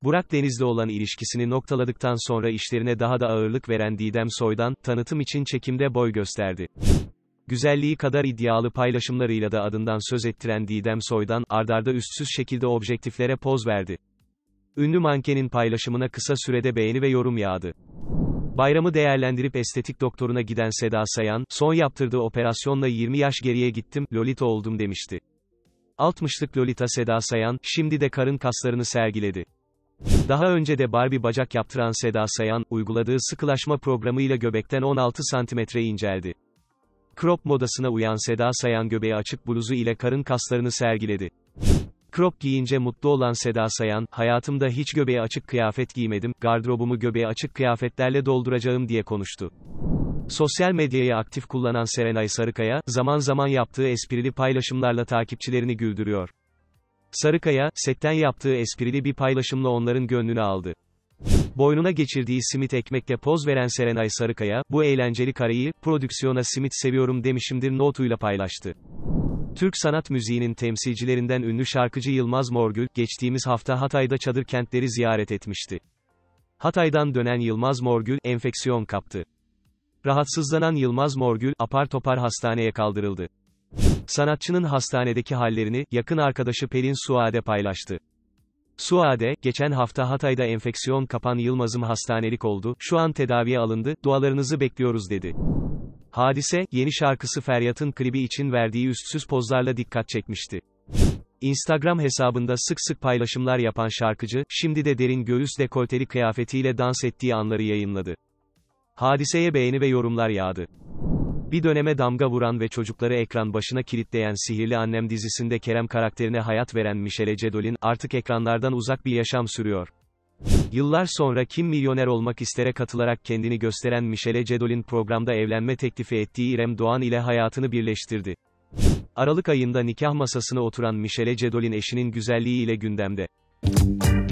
Burak Deniz'le olan ilişkisini noktaladıktan sonra işlerine daha da ağırlık veren Didem Soydan, tanıtım için çekimde boy gösterdi. Güzelliği kadar iddialı paylaşımlarıyla da adından söz ettiren Didem Soydan, ardarda üstsüz şekilde objektiflere poz verdi. Ünlü mankenin paylaşımına kısa sürede beğeni ve yorum yağdı. Bayramı değerlendirip estetik doktoruna giden Seda Sayan, son yaptırdığı operasyonla 20 yaş geriye gittim, Lolita oldum demişti. 60'lık Lolita Seda Sayan, şimdi de karın kaslarını sergiledi. Daha önce de Barbie bacak yaptıran Seda Sayan, uyguladığı sıkılaşma programıyla göbekten 16 santimetre inceldi. Crop modasına uyan Seda Sayan göbeği açık bluzu ile karın kaslarını sergiledi. Crop giyince mutlu olan Seda Sayan, hayatımda hiç göbeği açık kıyafet giymedim, gardırobumu göbeği açık kıyafetlerle dolduracağım diye konuştu. Sosyal medyayı aktif kullanan Serenay Sarıkaya, zaman zaman yaptığı esprili paylaşımlarla takipçilerini güldürüyor. Sarıkaya, setten yaptığı esprili bir paylaşımla onların gönlünü aldı. Boynuna geçirdiği simit ekmekle poz veren Serenay Sarıkaya, bu eğlenceli kareyi, prodüksiyona simit seviyorum demişimdir notuyla paylaştı. Türk sanat müziğinin temsilcilerinden ünlü şarkıcı Yılmaz Morgül, geçtiğimiz hafta Hatay'da çadır kentleri ziyaret etmişti. Hatay'dan dönen Yılmaz Morgül, enfeksiyon kaptı. Rahatsızlanan Yılmaz Morgül, apar topar hastaneye kaldırıldı. Sanatçının hastanedeki hallerini, yakın arkadaşı Pelin Suade paylaştı. Suade, geçen hafta Hatay'da enfeksiyon kapan Yılmaz'ım hastanelik oldu, şu an tedaviye alındı, dualarınızı bekliyoruz dedi. Hadise, yeni şarkısı Feryat'ın klibi için verdiği üstsüz pozlarla dikkat çekmişti. Instagram hesabında sık sık paylaşımlar yapan şarkıcı, şimdi de derin göğüs dekolteli kıyafetiyle dans ettiği anları yayınladı. Hadiseye beğeni ve yorumlar yağdı. Bir döneme damga vuran ve çocukları ekran başına kilitleyen Sihirli Annem dizisinde Kerem karakterine hayat veren Michele Cedolin, artık ekranlardan uzak bir yaşam sürüyor. Yıllar sonra Kim Milyoner Olmak İster'e katılarak kendini gösteren Michele Cedolin programda evlenme teklifi ettiği İrem Doğan ile hayatını birleştirdi. Aralık ayında nikah masasına oturan Michele Cedolin eşinin güzelliği ile gündemde.